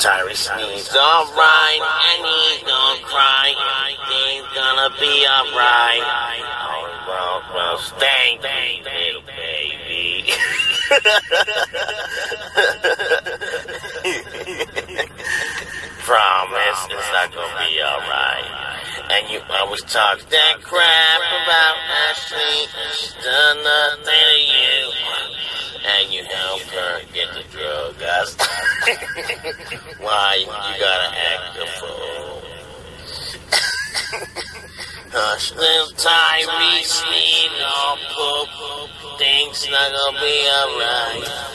Tyree sneeds alright, and he don't cry. Everything's gonna be alright. Well, thank you, little baby. Promise it's not gonna be alright. And you always talk that crap about Ashley, and she's done nothing to you. And you help her get the drug, guys. Why you gotta act a fool? Hush, little Tyree, sneed, all poop. Things not gonna be alright.